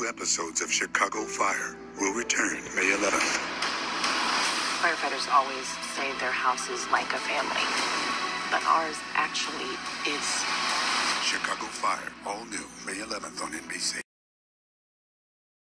new episodes of Chicago Fire will return May 11th. Firefighters always say their house is like a family, but ours actually is. Chicago Fire, all new May 11th on NBC.